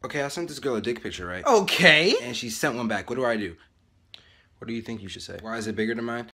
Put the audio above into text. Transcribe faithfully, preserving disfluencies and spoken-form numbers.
Okay, I sent this girl a dick picture, right? Okay. And she sent one back. What do I do? What do you think you should say? Why is it bigger than mine?